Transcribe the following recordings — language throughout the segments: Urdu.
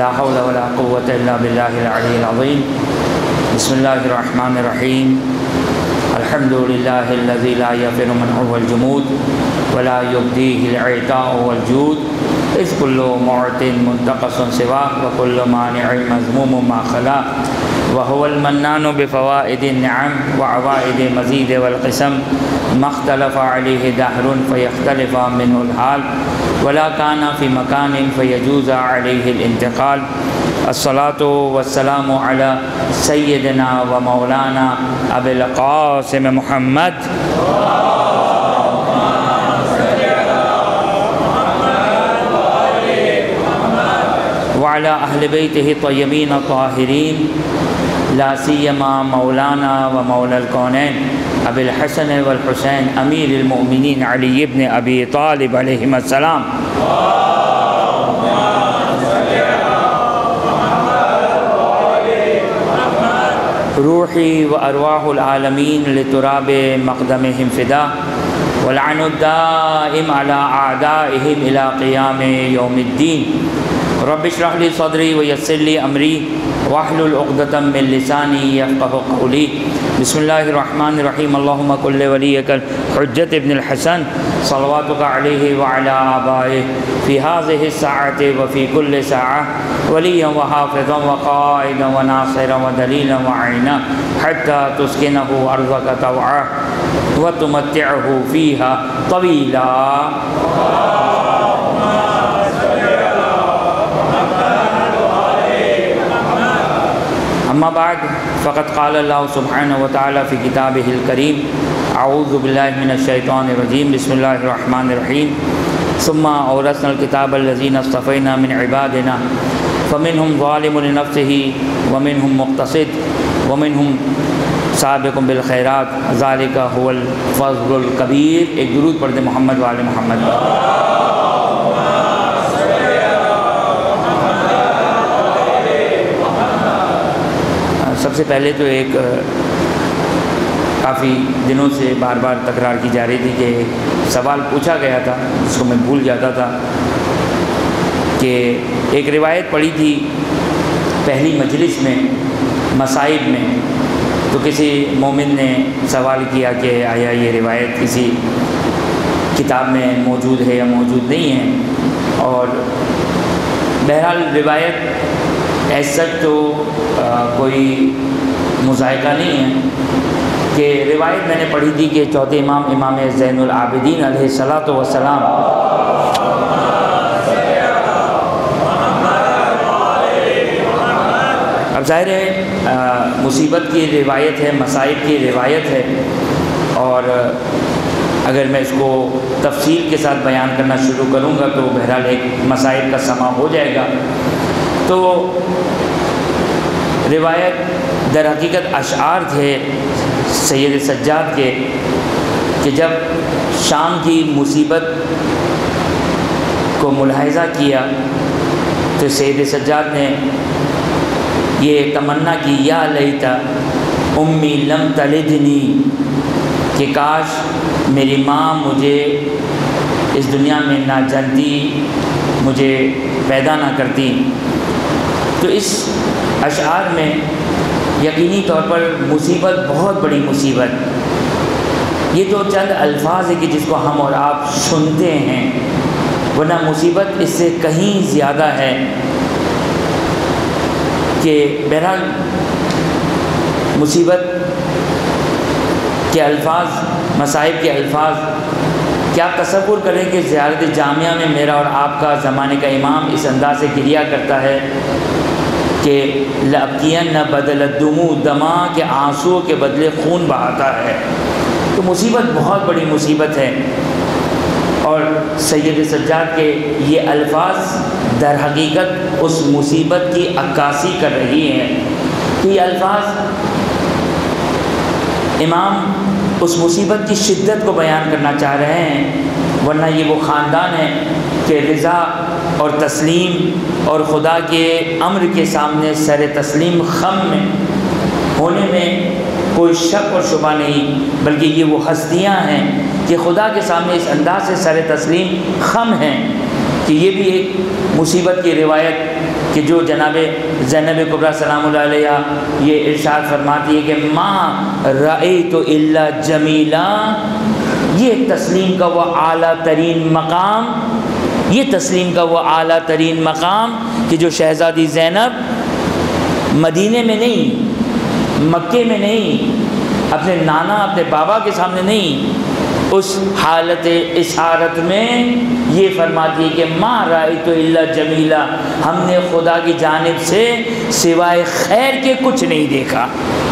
لا حول ولا قوة إلا بالله العلي العظيم. بسم الله الرحمن الرحيم. الحمد لله الذي لا يفر منه الجمود ولا يبديه العطاء والجود، إذ كل معط منتقص سواه وكل مانع مذموم ما خلا، وهو المنان بفوائد النعم وعوائد مزيد والقسم، ما اختلف عليه دهر فيختلف منه الحال، ولا كان في مكان فيجوز عليه الانتقال. الصلاة والسلام على سيدنا ومولانا أبي القاسم محمد وعلى أهل بيته الطيبين الطاهرين، لا سيما مولانا ومولى الكونين أبي الحسن والحسين أمير المؤمنين علي بن أبي طالب عليهما السلام. روحي وأرواح العالمين لتراب مقدمهم فداء، واللعن الدائم على أعدائهم إلى قيام يوم الدين. رب اشرح لي صدري ويسر لي أمري واحلل عقدة من لساني يفقه قولي. بسم الله الرحمن الرحيم. اللهم كن لوليك الحجة ابن الحسن صلواتك عليه وعلى آبائه في هذه الساعة وفي كل ساعة وليا وحافظا وقائدا وناصرا ودليلا وعينا، حتى تسكنه أرضك طوعا وتمتعه فيها طويلا. أما بعد، فقد قال الله سبحانه وتعالى في كتابه الكريم: أعوذ بالله من الشيطان الرجيم، بسم الله الرحمن الرحيم. ثم أورثنا الكتاب الذين اصطفينا من عبادنا فمنهم ظالم لنفسه ومنهم مقتصد ومنهم سابق بالخيرات، ذلك هو الفضل الكبير. ایک درود پڑھ دیں محمد وآل محمد. سب سے پہلے تو ایک کافی دنوں سے بار بار تکرار کی جا رہی تھی کہ سوال پوچھا گیا تھا جس کو میں بھول جاتا تھا، کہ ایک روایت پڑھی تھی پہلی مجلس میں مصائب میں، تو کسی مومن نے سوال کیا کہ آیا یہ روایت کسی کتاب میں موجود ہے یا موجود نہیں ہے. اور بہرحال روایت ایسا تو کوئی مذائقہ نہیں ہے کہ روایت میں نے پڑھی تھی کہ چوتھے امام امام زین العابدین علیہ الصلاۃ والسلام اب ظاہر ہے مصیبت کی روایت ہے، مصائب کی روایت ہے، اور اگر میں اس کو تفصیل کے ساتھ بیان کرنا شروع کروں گا تو بہرحال ایک مصائب کا سما ہو جائے گا. تو روایت در حقیقت اشعار تھے سید سجاد کے، کہ جب شام کی مصیبت کو ملاحظہ کیا تو سید سجاد نے یہ تمنا کی: یا لیتا امی لم تلدنی، کہ کاش میری ماں مجھے اس دنیا میں نہ جانتی، مجھے پیدا نہ کرتی. تو اس اشعار میں یقینی طور پر مصیبت، بہت بڑی مصیبت، یہ تو چند الفاظ ہے کہ جس کو ہم اور آپ سنتے ہیں، ورنہ مصیبت اس سے کہیں زیادہ ہے. کہ بہرحال مصیبت کے الفاظ، مصائب کے الفاظ، کیا آپ تصور کریں کہ زیارت جامعہ میں میرا اور آپ کا زمانے کا امام اس انداز سے گریا کرتا ہے کہ لَأَبْكِيَنَّ بَدَلَ الدُّمُوعِ، دماء کے آنسو کے بدلے خون بہاتا ہے. تو مصیبت بہت بڑی مصیبت ہے. اور سید سجاد کے یہ الفاظ در حقیقت اس مصیبت کی عکاسی کر رہی ہیں. کہ یہ الفاظ امام اس مصیبت کی شدت کو بیان کرنا چاہ رہے ہیں، ورنہ یہ وہ خاندان ہے کہ رضا اور تسلیم اور خدا کے امر کے سامنے سر تسلیم خم میں ہونے میں کوئی شک اور شبہ نہیں، بلکہ یہ وہ ہستیاں ہیں کہ خدا کے سامنے اس انداز سے سر تسلیم خم ہیں کہ یہ بھی ایک مصیبت کی روایت کہ جو جناب زینب کبریٰ سلام اللہ علیہ یہ ارشاد فرماتی ہے کہ ما رأیت الا جمیلا، یہ تسلیم کا وہ اعلیٰ ترین مقام، یہ تسلیم کا وہ اعلیٰ ترین مقام کہ جو شہزادی زینب مدینے میں نہیں، مکے میں نہیں، اپنے نانا اپنے بابا کے سامنے نہیں، اس حالت اسارت میں یہ فرماتی ہے کہ ما رأیت الا جمیلا، ہم نے خدا کی جانب سے سوائے خیر کے کچھ نہیں دیکھا۔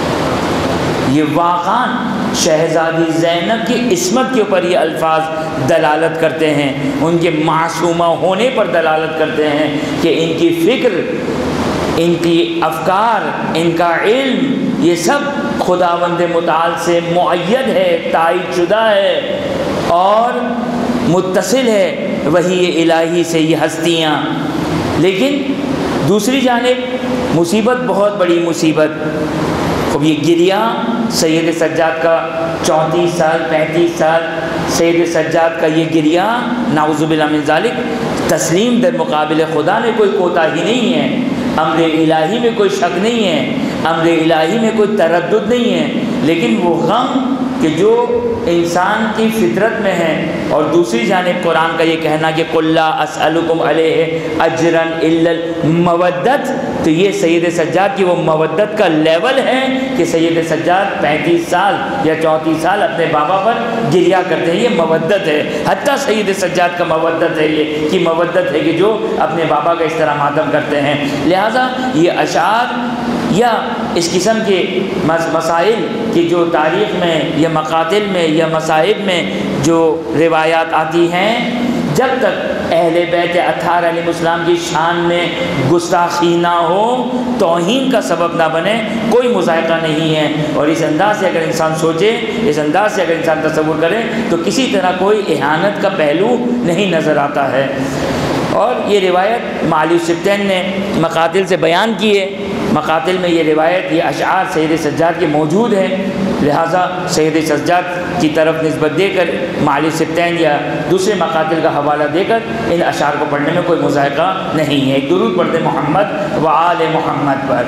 یہ واقعاً شہزادی زینب کی عصمت کے اوپر یہ الفاظ دلالت کرتے ہیں، ان کے معصومہ ہونے پر دلالت کرتے ہیں کہ ان کی فکر، ان کی افکار، ان کا علم، یہ سب خداوند متعال سے مؤید ہے، تائید شدہ ہے اور متصل ہے وحی الہی سے یہ ہستیاں۔ لیکن دوسری جانب مصیبت، بہت بڑی مصیبت، اب یہ گریہ سید سجاد کا 34 سال 35 سال سید سجاد کا یہ گریہ، نعوذ باللہ من ذالک، تسلیم در مقابل خدا میں کوئی کوتاہی نہیں ہے، امر الہی میں کوئی شک نہیں ہے، امر الہی میں کوئی تردد نہیں ہے، لیکن وہ غم کہ جو انسان کی فطرت میں ہے، اور دوسری جانب قرآن کا یہ کہنا کہ قُلْ لَا أَسْأَلُكُمْ عَلَيْهِ أَجْرًا إِلَّا الْمَوَدَّةَ، تو یہ سید سجاد کی وہ مودت کا لیول ہے کہ سید سجاد 35 سال یا 34 سال اپنے بابا پر گریہ کرتے ہیں، یہ مودت ہے، حتیٰ سید سجاد کا مودت ہے، یہ کی مودت ہے کہ جو اپنے بابا کا اس طرح ماتم کرتے ہیں۔ لہٰذا یہ اشعار یا اس قسم کے مسائل کی جو تاریخ میں یا مقاتل میں یا مصائب میں جو روایات آتی ہیں، جب تک اہل بیت اطہار علیہ السلام کی شان میں گستاخی نہ ہو، توہین کا سبب نہ بنے، کوئی مذائقہ نہیں ہے۔ اور اس انداز سے اگر انسان سوچے، اس انداز سے اگر انسان تصور کرے تو کسی طرح کوئی اہانت کا پہلو نہیں نظر آتا ہے۔ اور یہ روایت معالی السبتین نے مقاتل سے بیان کی ہے، مقاتل میں یہ روایت، یہ اشعار سید سجاد کے موجود ہیں، لہٰذا سید سجاد کی طرف نسبت دے کر معالی السبتین یا دوسرے مقاتل کا حوالہ دے کر ان اشعار کو پڑھنے میں کوئی مذائقہ نہیں ہے۔ ایک درود پڑھتے محمد و آل محمد پر۔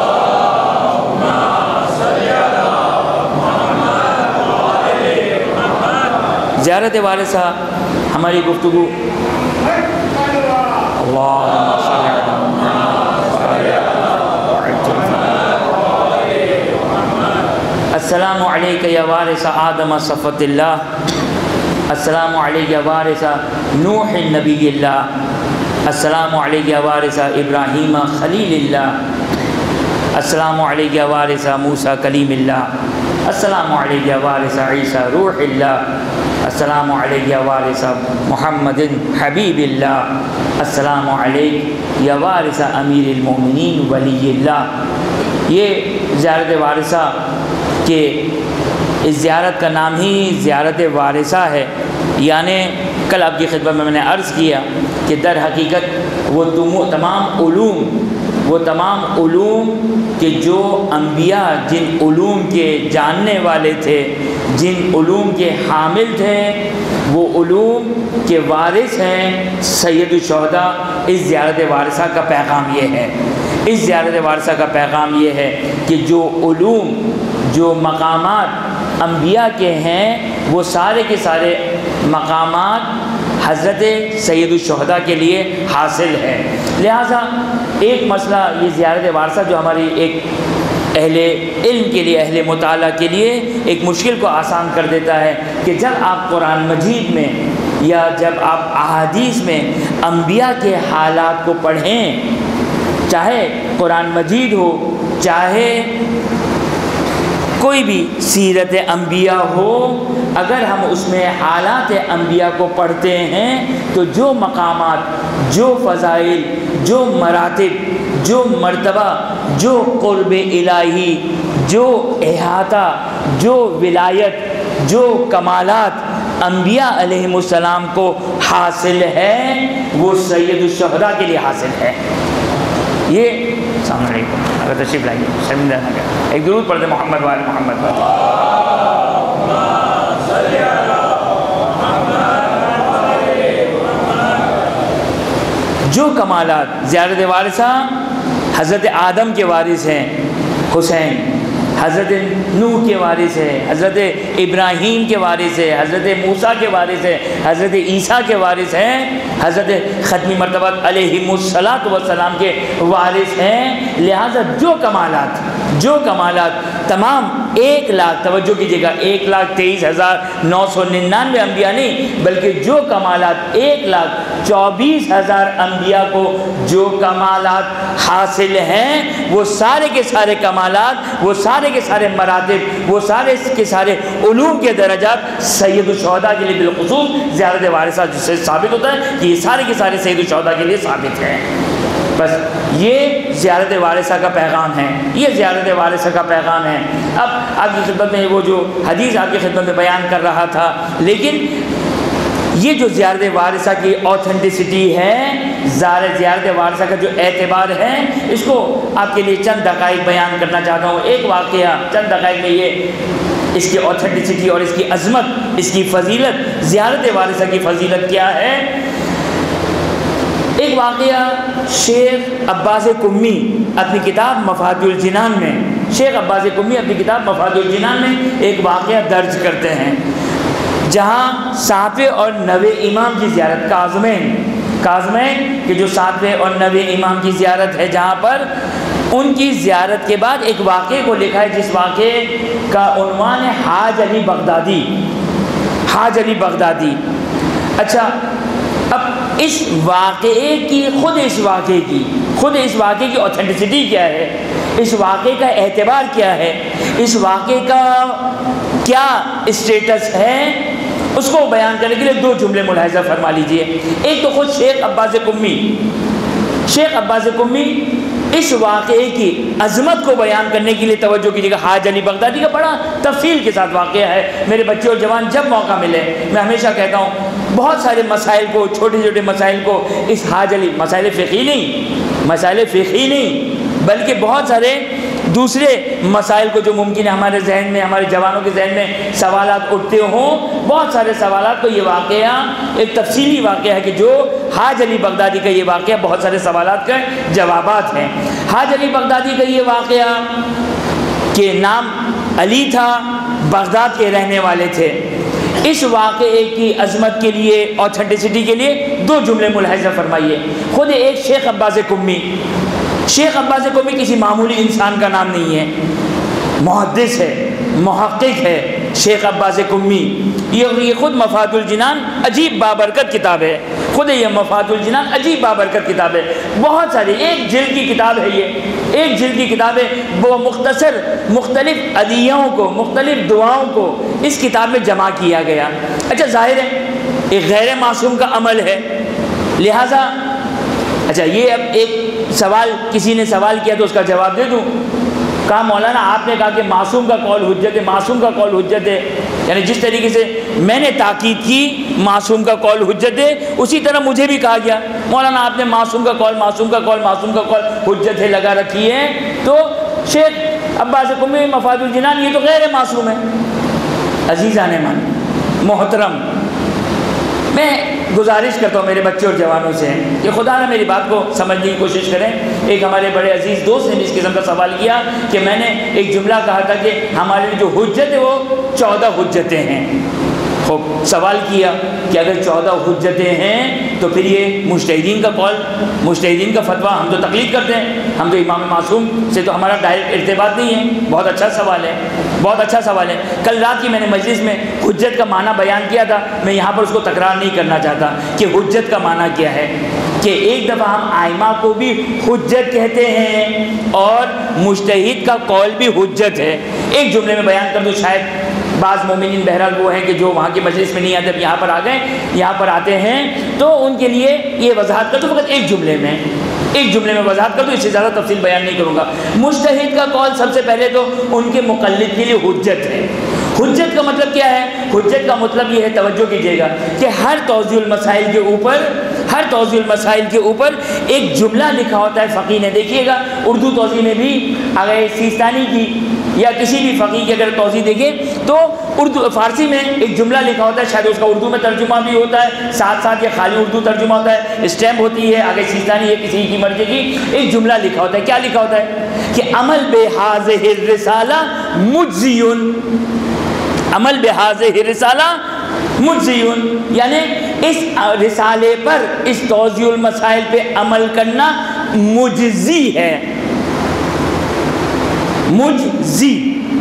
زیارت وارثہ ہماری گفتگو السلام علیک یا وارث آدم صفوۃ اللہ، السلام علیک یا وارث نوح نبی اللہ، السلام علیک یا وارث ابراہیم خلیل اللہ، السلام علیک یا وارث موسیٰ کلیم اللہ، السلام علیک یا وارث عیسیٰ روح اللہ، السلام علیک یا وارث محمد حبیب اللہ، السلام علیک یا وارث امیر المومنین ولی اللہ۔ یہ زیارت وارثہ کہ اس زیارت کا نام ہی زیارت وارثہ ہے، یعنی کل آپ کی خدمت میں نے عرض کیا کہ در حقیقت وہ تمام علوم کہ جو انبیاء جن علوم کے جاننے والے تھے، جن علوم کے حامل تھے، وہ علوم کے وارث ہیں سید الشہداء۔ اس زیارت وارثہ کا پیغام یہ ہے، اس زیارت وارثہ کا پیغام یہ ہے کہ جو علوم، جو مقامات انبیاء کے ہیں، وہ سارے کے سارے مقامات حضرت سید الشہداء کے لیے حاصل ہے۔ لہٰذا ایک مسئلہ یہ زیارت وارثہ جو ہماری ایک اہل علم کے لیے، اہل مطالعہ کے لیے ایک مشکل کو آسان کر دیتا ہے کہ جب آپ قرآن مجید میں یا جب آپ احادیث میں انبیاء کے حالات کو پڑھیں، چاہے قرآن مجید ہو، چاہے کوئی بھی سیرت انبیاء ہو، اگر ہم اس میں حالات انبیاء کو پڑھتے ہیں تو جو مقامات، جو فضائل، جو مراتب، جو مرتبہ، جو قرب الہی، جو احاطہ، جو ولایت، جو کمالات انبیاء علیہم السلام کو حاصل ہے، وہ سید الشہداء کے لیے حاصل ہے۔ یہ السلام علیکم، اگر تشریف لائیے شرمندہ نہ کریں، ایک درود پڑھتے محمد وآل محمد پر۔ جو کمالات، زیارت وارثہ حضرت آدم کے وارث ہیں حسین، حضرت نوح کے وارث ہے، حضرت ابراہیم کے وارث ہے، حضرت موسیٰ کے وارث ہے، حضرت عیسیٰ کے وارث ہیں، حضرت ختمی مرتبہ علیہم السلام کے وارث ہیں۔ لہذا جو کمالات تمام 1,00,000، توجہ کیجیے گا، 1,23,999 انبیاء نہیں، بلکہ جو کمالات 1,24,000 انبیاء کو جو کمالات حاصل ہیں، وہ سارے کے سارے کمالات، وہ سارے کے سارے مراتب، وہ سارے کے سارے علوم کے درجات سید الشہداء کے لیے بالخصوص زیارت وارثہ جس سے ثابت ہوتا ہے کہ یہ سارے کے سارے سید الشہداء کے لیے ثابت ہیں۔ بس یہ زیارت وارثہ کا پیغام ہے، یہ زیارت وارثہ کا پیغام ہے۔ اب آپ کی خدمت میں وہ جو حدیث آپ کی خدمت میں بیان کر رہا تھا، لیکن یہ جو زیارت وارثہ کی اوتھینٹسٹی ہے، زیارت وارثہ کا جو اعتبار ہے، اس کو آپ کے لیے چند دقائق بیان کرنا چاہتا ہوں۔ ایک واقعہ چند دقائق میں یہ اس کی اوتھینٹسٹی اور اس کی عظمت، اس کی فضیلت، زیارت وارثہ کی فضیلت کیا ہے۔ ایک واقعہ شیخ عباس قمی اپنی کتاب مفاد الجنان میں، شیخ عباس قمی اپنی کتاب مفاد الجنان میں ایک واقعہ درج کرتے ہیں، جہاں 7ویں اور 9ویں امام کی زیارت، کاظمین کہ جو 7ویں اور 9ویں امام کی زیارت ہے، جہاں پر ان کی زیارت کے بعد ایک واقعے کو لکھا ہے جس واقعے کا عنوان ہے حاج علی بغدادی۔ اچھا، اب اس واقعے کی خود اس واقعے کی اوتھینٹسٹی کیا ہے، اس واقعے کا اعتبار کیا ہے، اس واقعے کا کیا اسٹیٹس ہے، اس کو بیان کرنے کے لیے 2 جملے ملاحظہ فرما لیجئے۔ ایک تو خود شیخ عباس قمی اس واقعے کی عظمت کو بیان کرنے کے لیے، توجہ کیجیے گا، حاج علی بغدادی کا بڑا تفصیل کے ساتھ واقعہ ہے۔ میرے بچے اور جوان جب موقع ملے، میں ہمیشہ کہتا ہوں، بہت سارے مسائل کو، چھوٹے مسائل کو اس حاج علی، مسائل فقہی نہیں بلکہ بہت سارے دوسرے مسائل کو جو ممکن ہے ہمارے ذہن میں، ہمارے جوانوں کے ذہن میں سوالات اٹھتے ہوں، بہت سارے سوالات کو یہ واقعہ ایک تفصیلی واقعہ ہے کہ جو حاج علی بغدادی کا یہ واقعہ بہت سارے سوالات کا جوابات ہیں۔ حاج علی بغدادی کا یہ واقعہ کہ نام علی تھا، بغداد کے رہنے والے تھے۔ اس واقعے کی عظمت کے لیے، اوتھینٹسٹی کے لیے 2 جملے ملاحظہ فرمائیے۔ خود ایک شیخ عباس قمی کسی معمولی انسان کا نام نہیں ہے، محدث ہے، محقق ہے شیخ عباس قمی۔ یہ خود مفاد الجنان عجیب بابرکت کتاب ہے، خود یہ مفاد الجنان عجیب بابرکت کتاب ہے، بہت ساری، ایک جلد کی کتاب ہے، یہ ایک جلد کی کتاب ہے، وہ مختصر مختلف ادعیوں کو، مختلف دعاؤں کو اس کتاب میں جمع کیا گیا۔ اچھا، ظاہر ہے ایک غیر معصوم کا عمل ہے، لہٰذا اچھا یہ اب ایک سوال، کسی نے سوال کیا تو اس کا جواب دے دوں۔ کہا مولانا آپ نے کہا کہ معصوم کا قول حجت ہے، معصوم کا قول حجت ہے، یعنی جس طریقے سے میں نے تاکید کی معصوم کا قول حجت ہے، اسی طرح مجھے بھی کہا گیا مولانا آپ نے معصوم کا قول حجت ہے لگا رکھی ہے۔ تو شیخ عباس قمی مفاد الجنان یہ تو غیر معصوم ہے۔ عزیزان من محترم، میں گزارش کرتا ہوں میرے بچے اور جوانوں سے کہ خدا نہ میری بات کو سمجھنے کی کوشش کریں۔ ایک ہمارے بڑے عزیز دوست نے بھی اس قسم کا سوال کیا کہ میں نے ایک جملہ کہا تھا کہ ہمارے لیے جو حجت ہے وہ 14 حجتیں ہیں۔ خوب سوال کیا کہ اگر 14 حجتیں ہیں تو پھر یہ مجتہدین کا قول، مجتہدین کا فتویٰ، ہم تو تقلید کرتے ہیں، ہم تو امام معصوم سے تو ہمارا ڈائریکٹ ارتباط نہیں ہے۔ بہت اچھا سوال ہے، کل رات کی میں نے مجلس میں حجت کا معنی بیان کیا تھا، میں یہاں پر اس کو تکرار نہیں کرنا چاہتا کہ حجت کا معنی کیا ہے، کہ ایک دفعہ ہم ائمہ کو بھی حجت کہتے ہیں اور مجتہد کا قول بھی حجت ہے۔ ایک جملے میں بیان کر دوں، شاید بعض مومنین بہرحال وہ ہیں کہ جو وہاں کی مجلس میں نہیں آتے، اب یہاں پر آ گئے، یہاں پر آتے ہیں تو ان کے لیے یہ وضاحت کر دوں، فقط ایک جملے میں وضاحت کر دوں، اس سے زیادہ تفصیل بیان نہیں کروں گا۔ مجتہد کا قول سب سے پہلے تو ان کے مقلد کے لیے حجت ہے۔ حجت کا مطلب کیا ہے؟ حجت کا مطلب یہ ہے، توجہ کیجیے گا، کہ ہر توضیح المسائل کے اوپر ہر توضیح المسائل کے اوپر ایک جملہ لکھا ہوتا ہے فقی نے. دیکھیے گا اردو توضیح میں بھی اگر سیستانی کی یا کسی بھی فقی کی اگر توضیح دیکھیں تو اردو فارسی میں ایک جملہ لکھا ہوتا ہے, شاید اس کا اردو میں ترجمہ بھی ہوتا ہے, ساتھ ساتھ یہ خالی اردو ترجمہ ہوتا ہے, اسٹیمپ ہوتی ہے آگے سیستانی ہے کسی کی مرضی کی. ایک جملہ لکھا ہوتا ہے, کیا لکھا ہوتا ہے کہ عمل بہذہ الرسالہ مجزیٌ, عمل بہذہ الرسالہ مجزیٌ, یعنی اس رسالے پر, اس توضیح المسائل پہ عمل کرنا مجزی ہے, مجزی.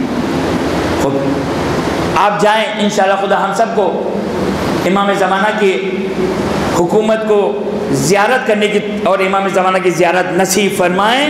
آپ جائیں انشاءاللہ خدا ہم سب کو امام زمانہ کی حکومت کو زیارت کرنے کی اور امام زمانہ کی زیارت نصیب فرمائیں.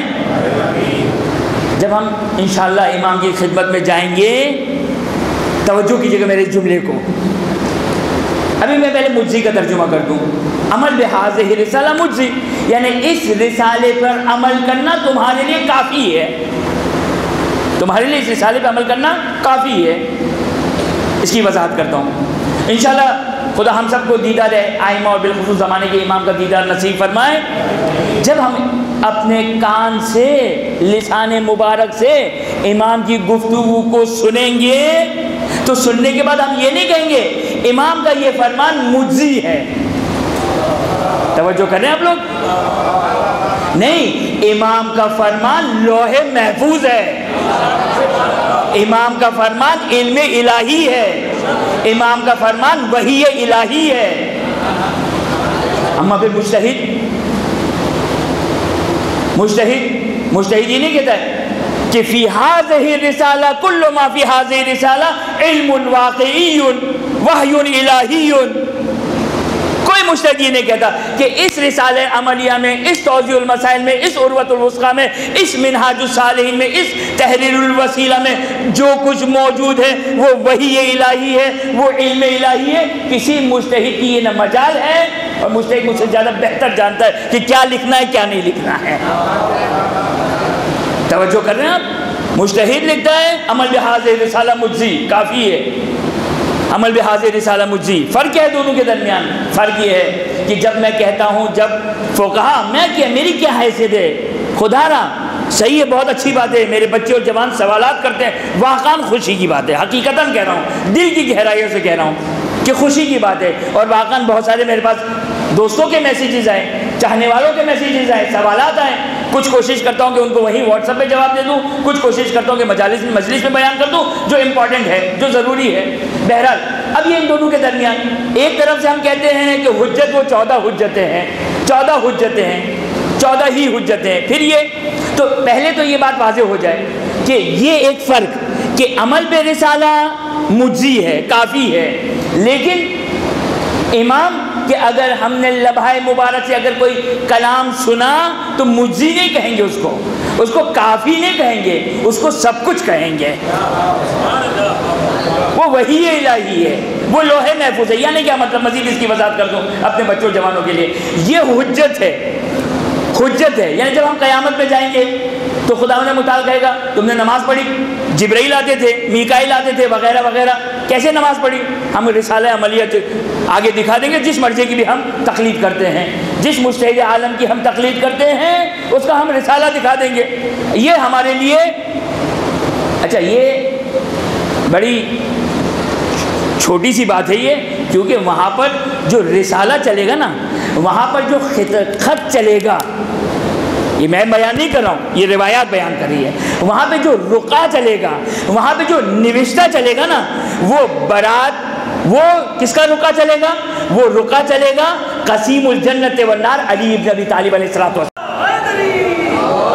جب ہم انشاءاللہ امام کی خدمت میں جائیں گے, توجہ کیجیے گا میرے جملے کو. ابھی میں پہلے مجزی کا ترجمہ کر دوں. عمل بہذہ الرسالہ مجزی, یعنی اس رسالے پر عمل کرنا تمہارے لیے کافی ہے, تمہارے لیے اس رسالے پہ عمل کرنا کافی ہے. اس کی وضاحت کرتا ہوں. انشاءاللہ خدا ہم سب کو دیدار آئمہ اور بالخصوص زمانے کے امام کا دیدار نصیب فرمائے. جب ہم اپنے کان سے, لسان مبارک سے امام کی گفتگو کو سنیں گے تو سننے کے بعد ہم یہ نہیں کہیں گے امام کا یہ فرمان مجزی ہے. توجہ کر رہے ہیں آپ لوگ؟ نہیں, امام کا فرمان لوح محفوظ ہے, امام کا فرمان علم الہی ہے, امام کا فرمان وحی الہی ہے. اما پھر مجتہد یہ نہیں کہتا ہے کہ فی ہذہ الرسالہ کل ما فی ہذہ الرسالہ علم واقعی وحی الہی. کوئی مجتہد یہ نہیں کہتا کہ اس رسالہ عملیہ میں, اس توضیح المسائل میں, اس عروۃ الوثقیٰ میں, اس منہاج الصالحین میں, اس تحریر الوسیلہ میں جو کچھ موجود ہے وہ وحی الہی ہے, وہ علم الہی ہے. کسی مجتہد کی یہ نہ مجال ہے, اور مجتہد مجھ سے زیادہ بہتر جانتا ہے کہ کیا لکھنا ہے کیا نہیں لکھنا ہے. توجہ کر رہے ہیں آپ؟ مجتہد لکھتا ہے عمل بہذہ الرسالہ مجزی, کافی ہے. عمل بہذہ الرسالہ مجزی. فرق ہے دونوں کے درمیان. فرق یہ ہے کہ جب میں کہتا ہوں, جب فقہا, میں کیا, میری کیا حیثیت ہے, خدا را صحیح ہے, بہت اچھی بات ہے, میرے بچے اور جوان سوالات کرتے ہیں, واقعاً خوشی کی بات ہے, حقیقتاً کہہ رہا ہوں, دل کی گہرائیوں سے کہہ رہا ہوں کہ خوشی کی بات ہے. اور واقعاً بہت سارے میرے پاس دوستوں کے میسیجز آئے, چاہنے والوں کے میسیجز آئے, سوالات آئے. کچھ کوشش کرتا ہوں کہ ان کو وہیں واٹس ایپ پہ جواب دے دوں, کچھ کوشش کرتا ہوں کہ مجلس میں بیان کر دوں جو امپورٹنٹ ہے, جو ضروری ہے. بہرحال اب یہ ان دونوں کے درمیان ایک طرف سے ہم کہتے ہیں کہ حجت وہ 14 حجتیں ہیں, 14 حجتیں ہیں, 14 ہی حجتیں ہیں. پھر یہ تو پہلے تو یہ بات واضح ہو جائے کہ یہ ایک فرق کہ عمل پہ رسالہ مجزی ہے, کافی ہے, لیکن امام کہ اگر ہم نے لمحہ مبارک سے اگر کوئی کلام سنا تو مجزی نہیں کہیں گے, اس کو کافی نہیں کہیں گے, اس کو سب کچھ کہیں گے. وہ وحی الہی ہے, وہ لوح محفوظ ہے. یعنی کیا مطلب, مزید اس کی وضاحت کر دوں اپنے بچوں جوانوں کے لیے. یہ حجت ہے, حجت ہے. یعنی جب ہم قیامت میں جائیں گے تو خدا نے متعال کہے گا تم نے نماز پڑھی, جبرائیل آتے تھے, میکائیل آتے تھے, وغیرہ وغیرہ. کیسے نماز پڑھی؟ ہم رسالہ عملیہ آگے دکھا دیں گے. جس مرضی کی بھی ہم تقلید کرتے ہیں, جس مجتہد عالم کی ہم تقلید کرتے ہیں, اس کا ہم رسالہ دکھا دیں گے. یہ ہمارے لیے, اچھا یہ بڑی چھوٹی سی بات ہے یہ, کیونکہ وہاں پر جو رسالہ چلے گا نا, وہاں پر جو خط چلے گا, یہ میں بیان نہیں کر رہا ہوں, یہ روایات بیان کر رہی ہے. وہاں پہ جو رقعہ چلے گا, وہاں پہ جو نوشتہ چلے گا نا, وہ برات, وہ کس کا رقعہ چلے گا؟ وہ رقعہ چلے گا قسیم الجنت والنار علی ابن ابی طالب علیہ الصلوۃ والسلام.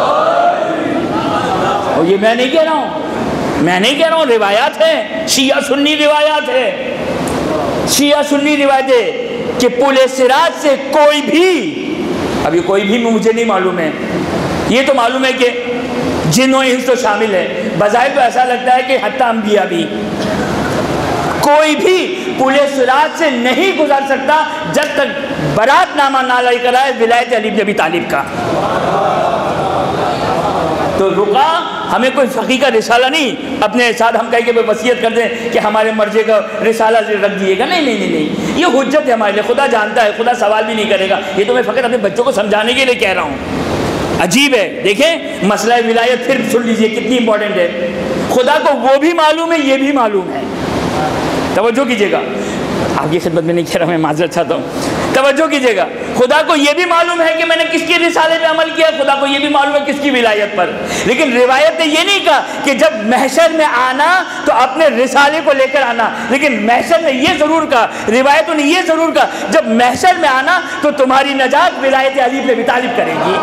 اور یہ میں نہیں کہہ رہا ہوں, میں نہیں کہہ رہا ہوں, روایات ہے, شیعہ سنی روایات ہے, شیعہ سنی روایتیں کہ پل صراط سے کوئی بھی, ابھی کوئی بھی مجھے نہیں معلوم ہے, یہ تو معلوم ہے کہ جن و انس تو شامل ہے. بظاہر تو ایسا لگتا ہے کہ حتیٰ انبیاء بھی, کوئی بھی پل صراط سے نہیں گزر سکتا جب تک برات نامہ نہ لے کر آئے ولایت علی بن ابی طالب کا. تو رقعہ ہمیں کوئی فقی کا رسالہ نہیں اپنے ساتھ ہم کہیں کہ وصیت کر دیں کہ ہمارے مرجے کا رسالہ رکھ دیے گا، نہیں، یہ حجت ہے ہمارے لیے، خدا جانتا ہے، خدا سوال بھی نہیں کرے گا، یہ تو میں فقط اپنے بچوں کو سمجھانے کے لیے کہہ رہا ہوں۔ عجیب ہے، دیکھیں مسئلہ ولایت پھر سن لیجئے کتنی امپورٹنٹ ہے، خدا کو وہ بھی معلوم ہے، یہ بھی معلوم ہے، توجہ کیجئے گا، آپ کی خدمت میں نہیں کہہ رہا، میں معذرت چاہتا ہوں، توجہ کیجئے گا، خدا کو یہ بھی معلوم ہے کہ میں نے کس کی رسالے پہ عمل کیا، خدا کو یہ بھی معلوم ہے کس کی ولایت پر، لیکن روایت نے یہ نہیں کہا کہ جب محشر میں آنا تو اپنے رسالے کو لے کر آنا، لیکن محشر نے یہ ضرور کہا، روایتوں نے یہ ضرور کہا جب محشر میں آنا تو تمہاری نجات ولایت علی بن ابی طالب کرے گی۔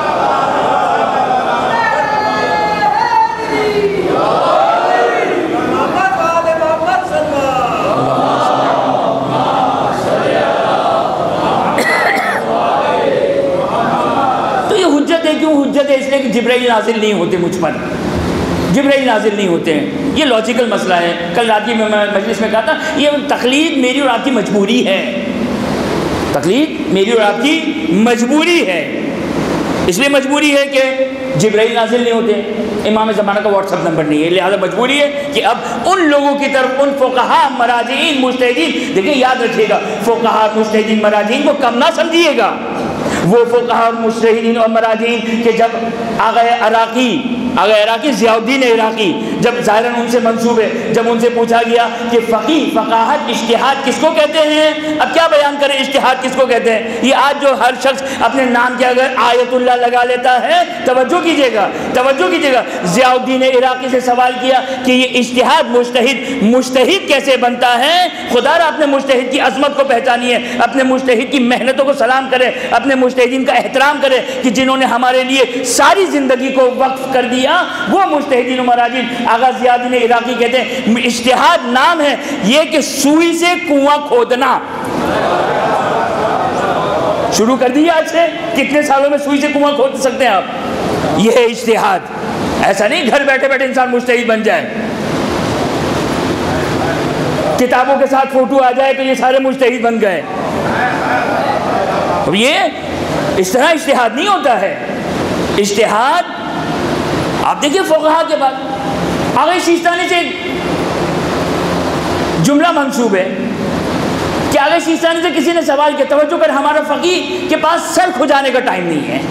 کیوں حجت ہے؟ اس لیے کہ جبرائیل نازل نہیں ہوتے مجھ پر، جبرائیل نازل نہیں ہوتے ہیں، یہ لاجیکل مسئلہ ہے۔ کل رات کی میں مجلس میں کہا تھا یہ تقلید میری اور آپ کی مجبوری ہے، تقلید میری اور آپ کی مجبوری ہے، اس لیے مجبوری ہے کہ جبرائیل نازل نہیں ہوتے، امام زمانہ کا واٹس ایپ نمبر نہیں ہے، لہذا مجبوری ہے کہ اب ان لوگوں کی طرف، ان فقہاء مراجعین مجتہدین، دیکھیں یاد رکھیے گا فقہاء مجتہدین مراجعین کو کم نہ سمجھیے گا، وہ فقہاء مجتہدین اور مراجعین کہ جب آغا عراقی ضیاء الدین عراقی جب ظاہراً ان سے منسوب ہے، جب ان سے پوچھا گیا کہ فقیہ فقاہت اجتہاد کس کو کہتے ہیں، اب کیا بیان کریں اجتہاد کس کو کہتے ہیں؟ یہ آج جو ہر شخص اپنے نام کے اگر آیت اللہ لگا لیتا ہے، توجہ کیجئے گا، ضیاء الدین عراقی سے سوال کیا کہ یہ اجتہاد مجتہد کیسے بنتا ہے؟ خدا را اپنے مجتہد کی عظمت کو پہچانیے، اپنے مجتہد کی محنتوں کو سلام کرے، اپنے مجتہدین کا احترام کرے کہ جنہوں نے ہمارے لیے ساری زندگی کو وقف کر دیا، وہ مجتہدین و مراجعین۔ آغا ضیاء الدین عراقی کہتے ہیں اجتہاد نام ہے یہ کہ سوئی سے کنواں کھودنا، شروع کر دیا آج سے، کتنے سالوں میں سوئی سے کنواں کھود سکتے ہیں آپ، یہ ہے اجتہاد، ایسا نہیں گھر بیٹھے بیٹھے انسان مجتہد بن جائے، کتابوں کے ساتھ فوٹو آ جائے تو یہ سارے مجتہد بن گئے، اب یہ اس طرح اجتہاد نہیں ہوتا ہے۔ اجتہاد آپ دیکھیں فقہاء کے بعد آغا سیستانی سے ایک جملہ منسوب ہے کہ آغا سیستانی سے کسی نے سوال کیا، توجہ کر، ہمارا فقیہ کے پاس سر کھجانے کا ٹائم نہیں ہے،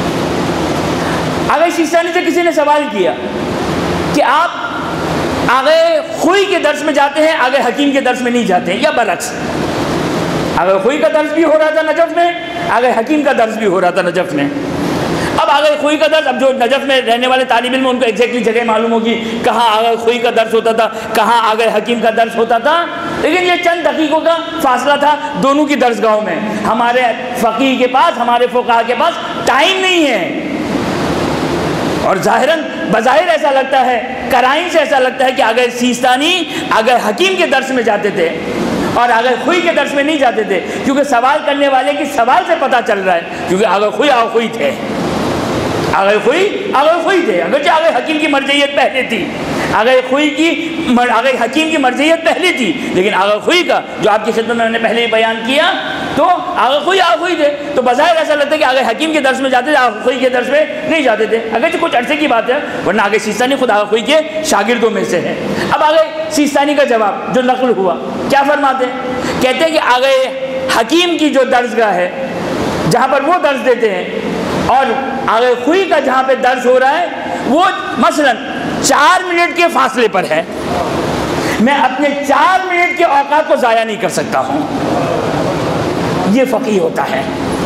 آغا سیستانی سے کسی نے سوال کیا کہ آپ آغا خوئی کے درس میں جاتے ہیں، آغا حکیم کے درس میں نہیں جاتے ہیں، یا برعکس، آغا خوئی کا درس بھی ہو رہا تھا نجف میں، آغا حکیم کا درس بھی ہو رہا تھا نجف میں، اب آغا خوئی کا درس، اب جو نجف میں رہنے والے طالب علم ان کو ایگزیکٹلی جگہ معلوم ہوگی کہاں آغا خوئی کا درس ہوتا تھا، کہاں آغا حکیم کا درس ہوتا تھا، لیکن یہ چند دقیقوں کا فاصلہ تھا دونوں کی درسگاہوں میں، ہمارے فقیہ کے پاس، ہمارے فقہاء کے پاس ٹائم نہیں ہے، اور ظاہراً بظاہر ایسا لگتا ہے، قرائن سے ایسا لگتا ہے کہ آغا سیستانی آغا حکیم کے درس میں جاتے تھے اور آغا خوئی کے درس میں نہیں جاتے تھے، کیونکہ سوال کرنے والے کی سوال سے پتہ چل رہا ہے، کیونکہ آغا خوئی تھے، آغا خوئی تھے، اگرچہ آغا حکیم کی مرجعیت پہلے تھی، آغا حکیم کی مرجعیت پہلے تھی، لیکن آغا خوئی کا جو آپ کی خدمت میں نے پہلے ہی بیان کیا، تو آغا خوئی تھے، تو بظاہر ایسا لگتا ہے کہ آغا حکیم کے درس میں جاتے تھے، آغا خوئی کے درس میں نہیں جاتے تھے، اگرچہ کچھ عرصے کی بات ہے، ورنہ آغا سیستانی خود آغا خوئی کے شاگردوں میں سے ہے۔ اب آغا سیستانی کا جواب جو نقل ہوا کیا فرماتے ہیں؟ کہتے ہیں کہ آغا حکیم کی جو درسگاہ ہے جہاں پر وہ درس دیتے ہیں اور آغا خوئی کا جہاں پہ درس ہو رہا ہے وہ مثلا 4 منٹ کے فاصلے پر ہے، میں اپنے 4 منٹ کے اوقات کو ضائع نہیں کر سکتا ہوں، یہ فقیہ ہوتا ہے۔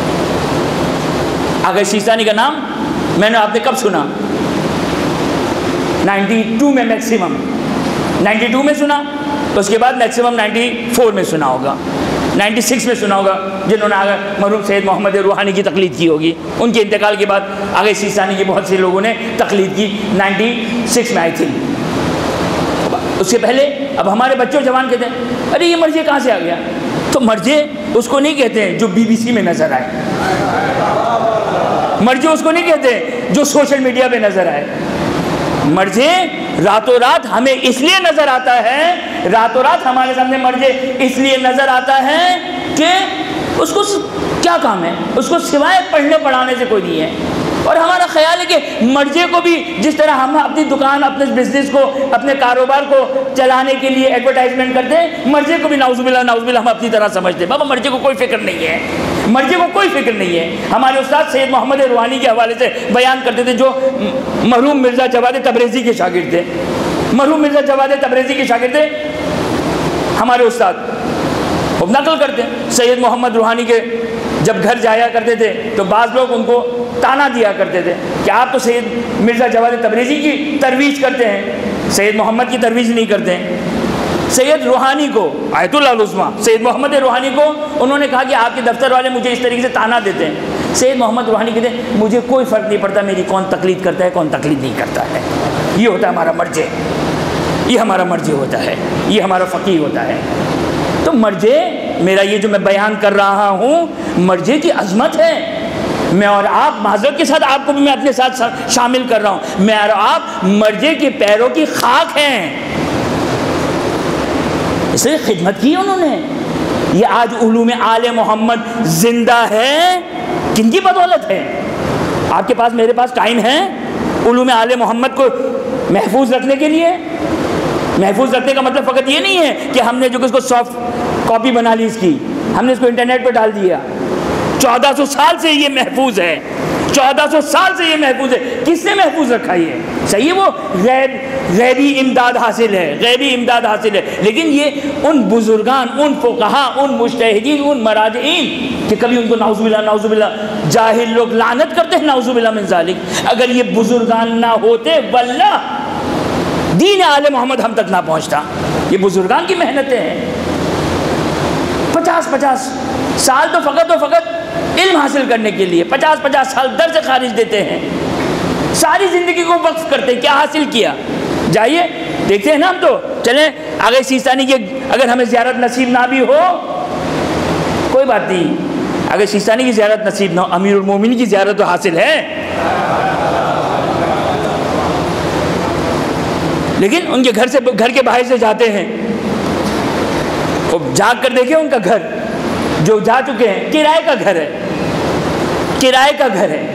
آغا سیستانی کا نام میں نے آپ نے کب سنا؟ 92 میں میکسیمم، 92 میں سنا، اس کے بعد میکسیمم 94 میں سنا ہوگا، 96 میں سنا ہوگا، جنہوں نے آگے مرحوم سید محمد روحانی کی تقلید کی ہوگی، ان کے انتقال کے بعد آگے سیستانی کی بہت سے لوگوں نے تقلید کی 96 میں آئی تھی۔ اس سے پہلے اب ہمارے بچوں جوان کہتے ہیں ارے یہ مرجع کہاں سے آ گیا، تو مرجع اس کو نہیں کہتے ہیں جو BBC میں نظر آئے، مرجع اس کو نہیں کہتے ہیں جو سوشل میڈیا پہ نظر آئے، مرجع راتوں رات ہمیں اس لیے نظر آتا ہے، راتوں رات ہمارے سامنے مرجع اس لیے نظر آتا ہے کہ اس کو کیا کام ہے، اس کو سوائے پڑھنے پڑھانے سے کوئی نہیں ہے، اور ہمارا خیال ہے کہ مرجے کو بھی جس طرح ہم اپنی دکان، اپنے بزنس کو، اپنے کاروبار کو چلانے کے لیے ایڈورٹائزمنٹ کرتے ہیں، مرجے کو بھی نعوذ باللہ ہم اپنی طرح سمجھتے ہیں. بابا مرجے کو کوئی فکر نہیں ہے، مرجے کو کوئی فکر نہیں ہے. ہمارے استاد سید محمد روحانی کے حوالے سے بیان کرتے تھے، جو مرحوم مرزا جواد تبریزی کے شاگرد تھے. مرحوم مرزا جواد تبریزی کے شاگرد تھے ہمارے استاد. وہ نقل کرتے ہیں سید محمد روحانی کے جب گھر جایا کرتے تھے تو بعض لوگ ان کو تانا دیا کرتے تھے کہ آپ تو سید مرزا جواد تبریزی کی ترویج کرتے ہیں، سید محمد کی ترویج نہیں کرتے ہیں. سید روحانی کو، آیت اللہ العظمیٰ سید محمد روحانی کو انہوں نے کہا کہ آپ کے دفتر والے مجھے اس طریقے سے تانا دیتے ہیں. سید محمد روحانی کہتے ہیں مجھے کوئی فرق نہیں پڑتا میری کون تقلید کرتا ہے کون تقلید نہیں کرتا ہے. یہ ہوتا ہے ہمارا مرجع، یہ ہمارا مرجع ہوتا ہے، یہ ہمارا فقیہ ہوتا ہے. تو مرجع میرا یہ جو میں بیان کر رہا ہوں مرجع کی عظمت ہے. میں اور آپ معذرت کے ساتھ آپ کو بھی میں اپنے ساتھ شامل کر رہا ہوں، میں اور آپ مرجع کے پیروں کی خاک ہیں. اس لیے خدمت کی انہوں نے. یہ آج علوم آل محمد زندہ ہے کن کی بدولت ہے؟ آپ کے پاس میرے پاس ٹائم ہے علوم آل محمد کو محفوظ رکھنے کے لیے؟ محفوظ رکھنے کا مطلب فقط یہ نہیں ہے کہ ہم نے جو اس کو سافٹ کاپی بنا لی اس کی، ہم نے اس کو انٹرنیٹ پہ ڈال دیا. 1400 سال سے یہ محفوظ ہے، 1400 سال سے یہ محفوظ ہے. کس نے محفوظ رکھا یہ؟ صحیح ہے وہ غیبی امداد حاصل ہے، غیبی امداد حاصل ہے، لیکن یہ ان بزرگان، ان فقہاء، ان مجتہدین، ان مراجعین کہ کبھی ان کو نعوذ باللہ جاہل لوگ لعنت کرتے ہیں نعوذ باللہ من ذالک. اگر یہ بزرگان نہ ہوتے واللہ دین آل محمد ہم تک نہ پہنچتا. یہ بزرگان کی محنتیں ہیں. 50 سال تو فقط علم حاصل کرنے کے لیے 50 سال در سے خارج دیتے ہیں، ساری زندگی کو وقف کرتے ہیں. کیا حاصل کیا؟ جائیے دیکھتے ہیں نا. ہم تو چلیں آگے سیستانی کی اگر ہمیں زیارت نصیب نہ بھی ہو کوئی بات نہیں، اگر سیستانی کی زیارت نصیب نہ ہو امیر المومنین کی زیارت تو حاصل ہے. لیکن ان کے گھر کے باہر سے جاتے ہیں، جا کر دیکھیں ان کا گھر جو جا چکے ہیں، کرائے کا گھر ہے، کرائے کا گھر ہے.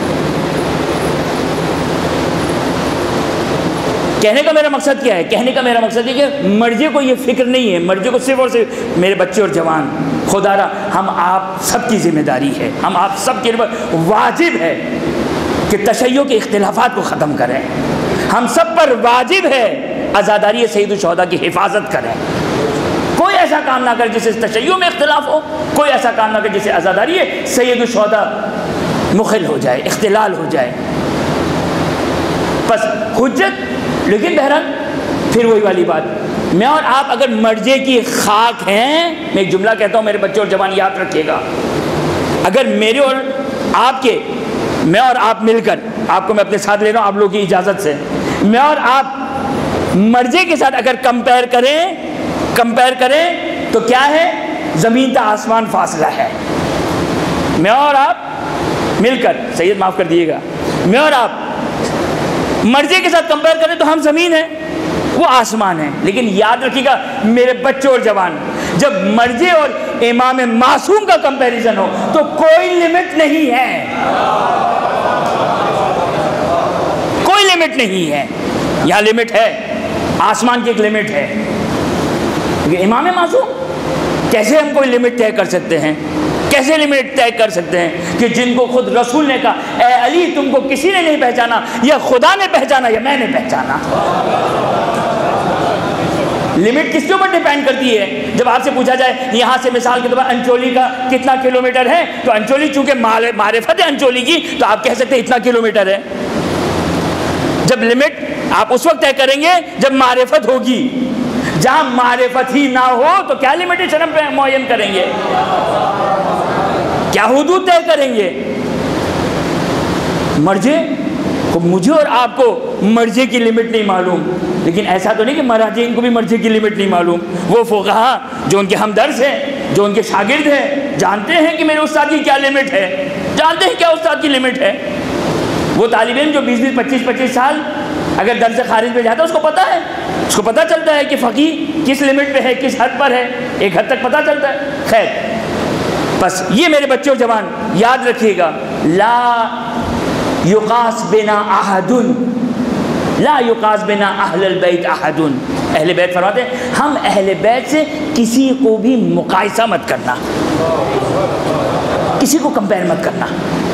کہنے کا میرا مقصد کیا ہے؟ کہنے کا میرا مقصد ہے کہ مرجع کو یہ فکر نہیں ہے، مرجع کو صرف اور صرف میرے بچے اور جوان. خدا را ہم آپ سب کی ذمہ داری ہے، ہم آپ سب کے اوپر واجب ہے کہ تشیع کے اختلافات کو ختم کریں. ہم سب پر واجب ہے عزاداری سید الشہداء کی حفاظت کریں. کوئی ایسا کام نہ کرے جس سے تشیع میں اختلاف ہو، کوئی ایسا کام نہ کرے جس سے عزاداری سید الشہداء مخل ہو جائے، اختلال ہو جائے. بس حجت. لیکن بہرحال پھر وہی والی بات، میں اور آپ اگر مرجع کی خاک ہیں، میں ایک جملہ کہتا ہوں میرے بچے اور جوان یاد رکھیے گا، اگر میرے اور آپ کے، میں اور آپ مل کر، آپ کو میں اپنے ساتھ لے رہا ہوں آپ لوگوں کی اجازت سے، میں اور آپ مرجع کے ساتھ اگر کمپیئر کریں تو کیا ہے؟ زمین تا آسمان فاصلہ ہے. میں اور آپ مل کر، سید معاف کر دیجیے گا، میں اور آپ مرجع کے ساتھ کمپیئر کریں تو ہم زمین ہیں وہ آسمان ہیں. لیکن یاد رکھیے گا میرے بچے اور جوان، جب مرجع اور امام معصوم کا کمپیریزن ہو تو کوئی لمٹ نہیں ہے، کوئی لمٹ نہیں ہے. یہاں لمٹ ہے، آسمان کی ایک لمٹ ہے. امام معصوم کیسے ہم کوئی لمٹ طے کر سکتے ہیں؟ کیسے لمٹ طے کر سکتے ہیں کہ جن کو خود رسول نے کہا اے علی تم کو کسی نے نہیں پہچانا، یا خدا نے پہچانا یا میں نے پہچانا. لمٹ کس کے اوپر ڈیپینڈ کرتی ہے؟ جب آپ سے پوچھا جائے یہاں سے مثال کے طور پر انچولی کا کتنا کلومیٹر ہے، تو انچولی چونکہ معرفت ہے انچولی کی تو آپ کہہ سکتے ہیں اتنا کلومیٹر ہے. جب لمٹ آپ اس وقت طے کریں گے جب معرفت ہوگی. جہاں معرفت ہی نہ ہو تو کیا لمیٹیشن ہم معین کریں گے؟ کیا حدود طے کریں گے؟ مرجع کو، مجھے اور آپ کو مرجع کی لمٹ نہیں معلوم، لیکن ایسا تو نہیں کہ مراجعین کو بھی مرجع کی لمٹ نہیں معلوم. وہ فقہاء جو ان کے ہمدرس ہیں، جو ان کے شاگرد ہیں، جانتے ہیں کہ میرے استاد کی کیا لمٹ ہے، جانتے ہیں کیا استاد کی لمٹ ہے. وہ طالب علم جو 20 25 سال اگر درس خارج پہ جاتا ہے اس کو پتہ ہے، اس کو پتہ چلتا ہے کہ فقیہ کس لمٹ پہ ہے، کس حد پر ہے، ایک حد تک پتہ چلتا ہے. خیر بس یہ میرے بچے اور جوان یاد رکھیے گا، لا یقاس بنا احد لا یقاس بنا اہل البیت احد. اہل بیت فرماتے ہیں ہم اہل بیت سے کسی کو بھی مقایسہ مت کرنا, کسی کو کمپیئر مت کرنا.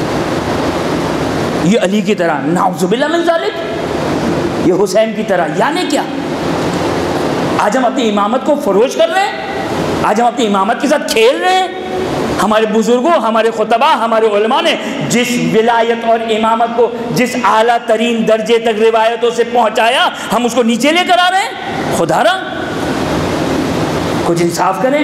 یہ علی کی طرح نعوذ باللہ من ذالک, یہ حسین کی طرح, یعنی کیا؟ آج ہم اپنی امامت کو فروش کر رہے ہیں, آج ہم اپنی امامت کے ساتھ کھیل رہے ہیں. ہمارے بزرگوں, ہمارے خطباء, ہمارے علماء نے جس ولایت اور امامت کو جس اعلیٰ ترین درجے تک روایتوں سے پہنچایا, ہم اس کو نیچے لے کر آ رہے ہیں. خدا را کچھ انصاف کریں.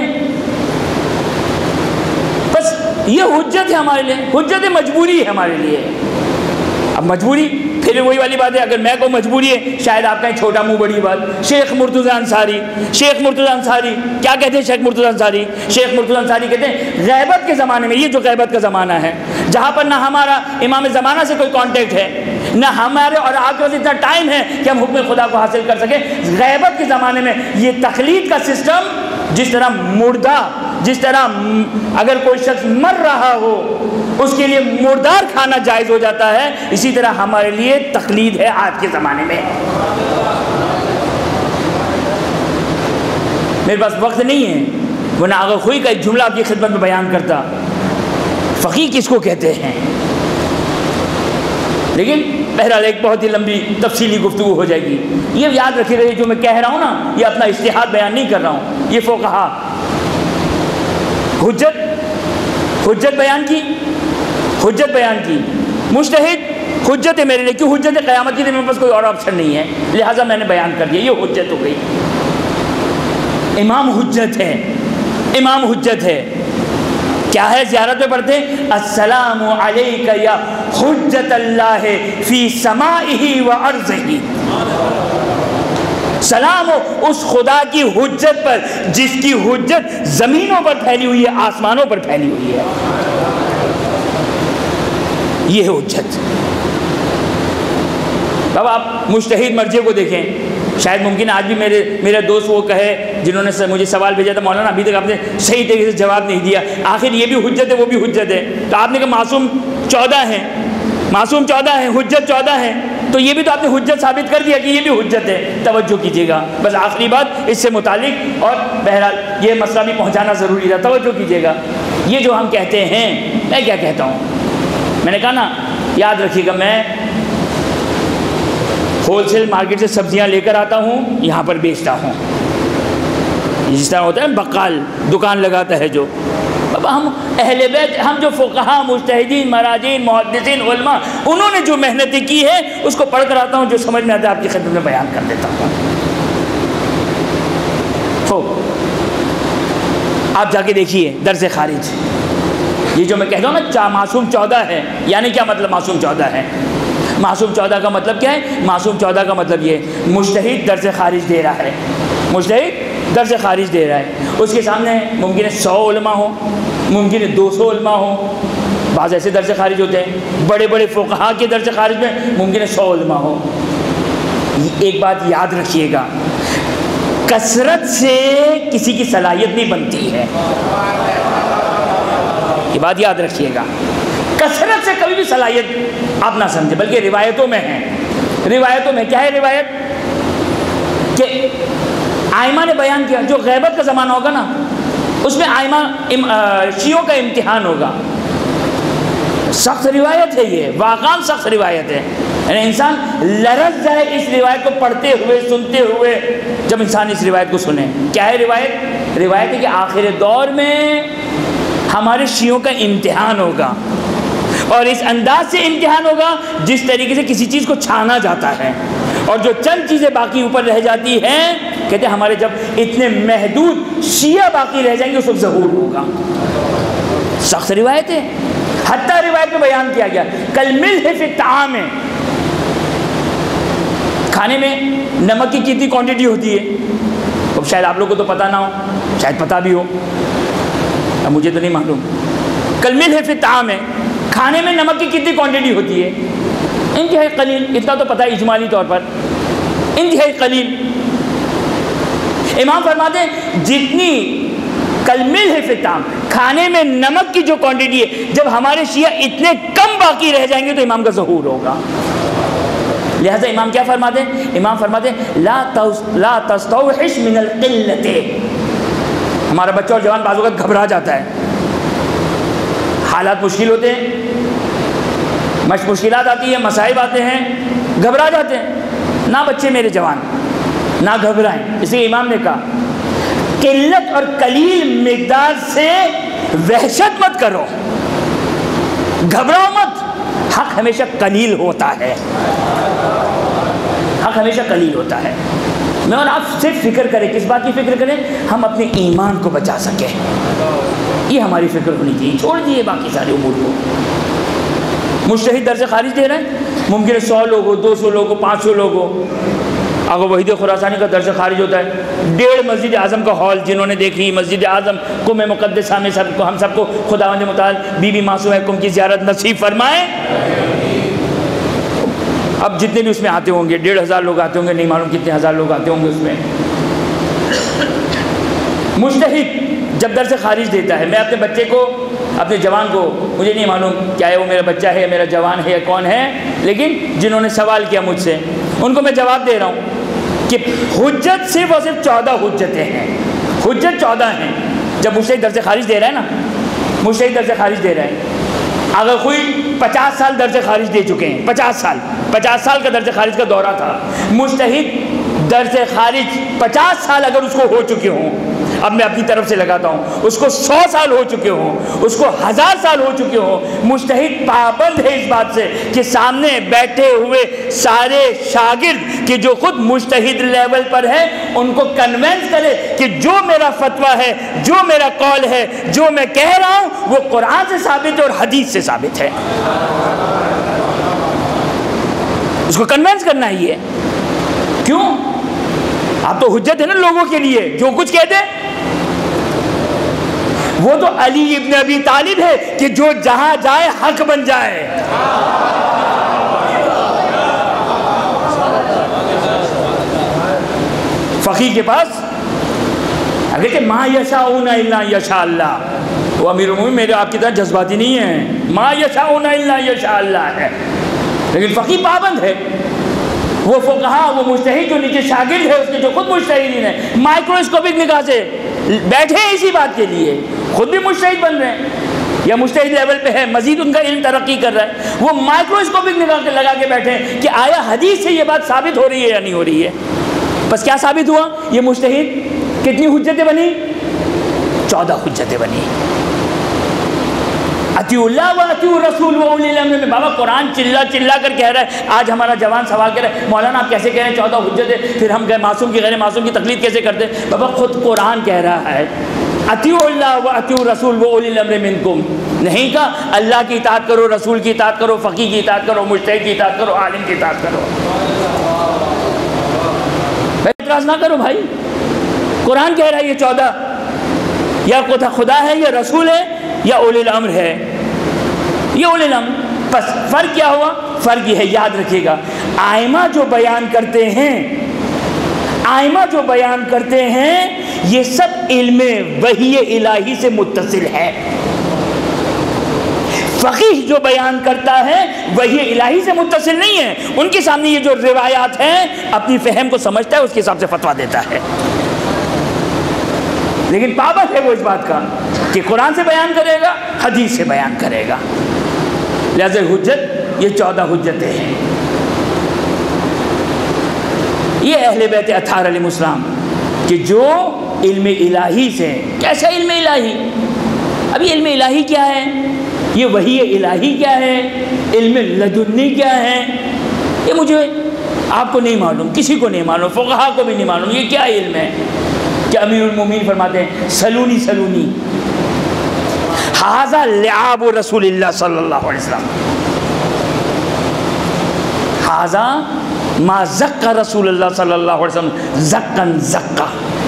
بس یہ حجت ہے ہمارے لیے, حجت مجبوری ہے ہمارے لیے. اب مجبوری پھر وہی والی بات ہے, اگر میں کو مجبوری ہے, شاید آپ کہیں چھوٹا منہ بڑی بات. شیخ مرتضیٰ انصاری, شیخ مرتضیٰ انصاری کیا کہتے ہیں؟ شیخ مرتضیٰ انصاری, شیخ مرتضیٰ انصاری کہتے ہیں غیبت کے زمانے میں, یہ جو غیبت کا زمانہ ہے جہاں پر نہ ہمارا امام زمانہ سے کوئی کانٹیکٹ ہے, نہ ہمارے اور آپ کے پاس اتنا ٹائم ہے کہ ہم حکم خدا کو حاصل کر سکیں, غیبت کے زمانے میں یہ تقلید کا سسٹم, جس طرح مردہ, جس طرح اگر کوئی شخص مر رہا ہو اس کے لیے مردار کھانا جائز ہو جاتا ہے, اسی طرح ہمارے لیے تقلید ہے آج کے زمانے میں. میرے پاس وقت نہیں ہے, ورنہ اگر خوئی کا ایک جملہ آپ کی خدمت میں بیان کرتا, فقیہ کس کو کہتے ہیں, لیکن بہرحال ایک بہت ہی لمبی تفصیلی گفتگو ہو جائے گی. یہ یاد رکھیے گا, یہ جو میں کہہ رہا ہوں نا, یہ اپنا اجتہاد بیان نہیں کر رہا ہوں, یہ فقہا حجت بیان کی, حجت بیان کی, مجتہد حجت ہے میرے لیے. کیوں حجت ہے؟ قیامت کے دن میرے پاس کوئی اور آپشن نہیں ہے, لہٰذا میں نے بیان کر دیا, یہ حجت ہو گئی. امام حجت ہے, امام حجت ہے. کیا ہے؟ زیارت میں پڑھتے ہیں السلام علیک یا حجت اللہ فی سمائہ و ارضہ. سلام ہو اس خدا کی حجت پر جس کی حجت زمینوں پر پھیلی ہوئی ہے, آسمانوں پر پھیلی ہوئی ہے. یہ ہے حجت. اب آپ مجتہد مرجع کو دیکھیں, شاید ممکن آج بھی میرے دوست وہ کہے جنہوں نے مجھے سوال بھیجا تھا, مولانا ابھی تک آپ نے صحیح طریقے سے جواب نہیں دیا, آخر یہ بھی حجت ہے وہ بھی حجت ہے. تو آپ نے کہا معصوم 14 ہیں, معصوم 14 ہیں, حجت 14 ہیں, تو یہ بھی تو آپ نے حجت ثابت کر دیا کہ یہ بھی حجت ہے. توجہ کیجیے گا, بس آخری بات اس سے متعلق, اور بہرحال یہ مسئلہ بھی پہنچانا ضروری تھا, توجہ کیجیے گا. یہ جو ہم کہتے ہیں, میں کیا کہتا ہوں, میں نے کہا نا, یاد رکھیے گا, میں ہول سیل مارکیٹ سے سبزیاں لے کر آتا ہوں, یہاں پر بیچتا ہوں. جس طرح ہوتا ہے بقال دکان لگاتا ہے جو. اب ہم اہل بیت, ہم جو فقہا, مجتہدین, مراجعین, محدثین, علماء, انہوں نے جو محنتیں کی ہے اس کو پڑھ کر آتا ہوں, جو سمجھ میں آتا ہے آپ کی خدمت میں بیان کر دیتا ہوں. آپ جا کے دیکھیے درس خارج, یہ جو میں کہتا ہوں نا معصوم 14 ہے, یعنی کیا مطلب معصوم 14 ہے؟ معصوم 14 کا مطلب کیا ہے؟ معصوم 14 کا مطلب یہ, مجتہد درس خارج دے رہا ہے, مجتہد درس خارج دے رہا ہے, اس کے سامنے ممکن ہے 100 علماء ہوں, ممکن ہے 200 علماء ہوں, بعض ایسے درس خارج ہوتے ہیں, بڑے بڑے فقہا کے درس خارج میں ممکن ہے 100 علماء ہوں. ایک بات یاد رکھیے گا, کثرت سے کسی کی صلاحیت نہیں بنتی ہے, یہ بات یاد رکھیے گا. کثرت سے کبھی بھی صلاحیت آپ نہ سمجھے, بلکہ روایتوں میں ہے. روایتوں میں کیا ہے روایت؟ کہ آئمہ نے بیان کیا, جو غیبت کا زمانہ ہوگا نا اس میں آئمہ شیعوں کا امتحان ہوگا. سخت روایت ہے یہ, واقعاً سخت روایت ہے. یعنی انسان لرز جائے اس روایت کو پڑھتے ہوئے, سنتے ہوئے, جب انسان اس روایت کو سنے. کیا ہے روایت؟ روایت ہے کہ آخر دور میں ہمارے شیعوں کا امتحان ہوگا, اور اس انداز سے امتحان ہوگا جس طریقے سے کسی چیز کو چھانا جاتا ہے, اور جو چند چیزیں باقی اوپر رہ جاتی ہیں, کہتے ہیں ہمارے جب اتنے محدود شیعہ باقی رہ جائیں گے اس وقت ظہور ہوگا. سخت روایت ہے. حتیٰ روایت میں بیان کیا گیا کالملح فی الطعام, کھانے میں نمک کی کتنی کوانٹٹی ہوتی ہے؟ اب شاید آپ لوگوں کو تو پتہ نہ ہو, شاید پتہ بھی ہو, اب مجھے تو نہیں معلوم. کالملح فی الطعام, کھانے میں نمک کی کتنی کوانٹٹی ہوتی ہے؟ انتہائی قلیل. اتنا تو پتہ ہے اجمالی طور پر, انتہائی قلیل. امام فرماتے ہیں جتنی کالملح فی الطعام, کھانے میں نمک کی جو کوانٹٹی ہے, جب ہمارے شیعہ اتنے کم باقی رہ جائیں گے تو امام کا ظہور ہوگا۔ لہذا امام کیا فرماتے ہیں؟ امام فرماتے ہیں لا تستوحش من القلت۔ ہمارا بچہ اور جوان بعض اوقات گھبرا جاتا ہے، حالات مشکل ہوتے ہیں، مشکلات آتی ہیں، مصائب آتے ہیں، گھبرا جاتے ہیں۔ نہ بچے میرے جوان نہ گھبرائیں، اس لیے امام نے کہا قلت اور قلیل مقدار سے وحشت مت کرو، گھبراؤ مت، حق ہمیشہ قلیل ہوتا ہے، حق ہمیشہ قلیل ہوتا ہے۔ میں اور آپ صرف فکر کریں، کس بات کی فکر کریں؟ ہم اپنے ایمان کو بچا سکیں، یہ ہماری فکر ہونی چاہیے، چھوڑ دیے باقی سارے امور کو۔ مجتہد درس خارج دے رہے ہیں، ممکن ہے 100 لوگ ہو، 200 لوگ ہو، 500 لوگ ہو۔ اگر وحید خراسانی کا درس خارج ہوتا ہے، 1.5 مسجد اعظم کا ہال، جنہوں نے دیکھی مسجد اعظم قم مقدسہ میں، سب کو ہم سب کو خداوند متعال بی بی معصومہ قم کی زیارت نصیب فرمائے۔ اب جتنے بھی اس میں آتے ہوں گے، 1,500 لوگ آتے ہوں گے، نہیں معلوم کتنے ہزار لوگ آتے ہوں گے اس میں۔ مجتہد جب درس خارج دیتا ہے، میں اپنے بچے کو، اپنے جوان کو، مجھے نہیں معلوم کیا ہے وہ میرا بچہ ہے، میرا جوان ہے یا کون ہے، لیکن جنہوں نے سوال کیا مجھ سے ان کو میں جواب دے رہا ہوں کہ حجت صرف اور صرف 14 حجتیں ہیں، حجت 14 ہیں۔ جب مجتہد درس خارج دے رہا ہے نا، مجتہد درس خارج دے رہا ہے، اگر کوئی 50 سال درس خارج دے چکے ہیں، 50 سال کا درس خارج کا دورہ تھا، مجتہد درس خارج 50 سال اگر اس کو ہو چکے ہوں، اب میں اپنی طرف سے لگاتا ہوں، اس کو 100 سال ہو چکے ہوں، اس کو 1000 سال ہو چکے ہوں، مجتہد پابند ہے اس بات سے کہ سامنے بیٹھے ہوئے سارے شاگرد کہ جو خود مجتہد لیول پر ہے، ان کو کنونس کرے کہ جو میرا فتویٰ ہے، جو میرا قول ہے، جو میں کہہ رہا ہوں وہ قرآن سے ثابت ہے اور حدیث سے ثابت ہے۔ اس کو کنونس کرنا ہی ہے۔ کیوں؟ آپ تو حجت ہے نا لوگوں کے لیے، جو کچھ کہتے ہیں۔ وہ تو علی ابن ابی طالب ہے کہ جو جہاں جائے حق بن جائے۔ فقیہ کے پاس اگر کہ ما یشاؤون الا یشاء اللہ، وہ امیر المومنین میرے آپ کی طرح جذباتی نہیں ہے، ما یشاؤون الا یشاء اللہ ہے، لیکن فقیہ پابند ہے۔ وہ فقہا، وہ مجتہد جو نیچے شاگرد ہے اس کے، جو خود مجتہدین ہیں، مائکروسکوپک نگاہ سے بیٹھے ہیں اسی بات کے لیے، خود بھی مجتہد بن رہے ہیں یا مجتہد لیول پہ ہے، مزید ان کا علم ترقی کر رہا ہے، وہ مائکروسکوپک نگاہ لگا کے بیٹھے ہیں کہ آیا حدیث سے یہ بات ثابت ہو رہی ہے یا نہیں ہو رہی ہے۔ بس کیا ثابت ہوا؟ یہ مجتہد کتنی حجتیں بنی؟ 14 حجتیں بنی۔ اطیعوا اللہ و اطیعوا الرسول و اولی الامر میں بابا قرآن چلا کر کہہ رہا ہے۔ آج ہمارا جوان سوال کر رہا ہے مولانا آپ کیسے کہہ رہے ہیں 14 حجت ہے، پھر ہم معصوم کی غیر معصوم کی تقلید کیسے کرتے ہیں؟ بابا خود قرآن کہہ رہا ہے اطیعوا اللہ و اطیعوا الرسول و اولی الامر منکم، نہیں کہا اللہ کی اطاعت کرو، رسول کی اطاعت کرو، فقیہ کی اطاعت کرو، مجتہد کی اطاعت کرو، عالم کی اطاعت کرو۔ اعتراض نہ کرو بھائی، قرآن کہہ رہا ہے یہ 14، یا خدا ہے یا رسول ہے یا اولی الامر ہے، یہ اولی الامر۔ بس فرق کیا ہوا؟ فرق یہ ہے، یاد رکھیے گا، ائمہ جو بیان کرتے ہیں یہ سب علم وحی الہی سے متصل ہے۔ فقیہ جو بیان کرتا ہے وحی الہی سے متصل نہیں ہے، ان کے سامنے یہ جو روایات ہیں اپنی فہم کو سمجھتا ہے، اس کے حساب سے فتویٰ دیتا ہے، لیکن پابند ہے وہ اس بات کا کہ قرآن سے بیان کرے گا، حدیث سے بیان کرے گا۔ لہذا حجت یہ 14 حجتیں ہیں۔ یہ اہل بیت اطہار علیہ السلام کہ جو علم الہی سے، کیسا علم الہی؟ ابھی علم الہی کیا ہے؟ یہ وحی الہی کیا ہے؟ علم لدنی کیا ہے؟ یہ مجھے آپ کو نہیں معلوم، کسی کو نہیں معلوم، فقہا کو بھی نہیں معلوم، یہ کیا علم ہے؟ کہ امیر المومنین فرماتے ہیں سلونی ھذا لعاب رسول اللہ صلی اللہ علیہ وسلم، ھذا ما زکا رسول اللہ صلی اللہ علیہ وسلم زکن زکا۔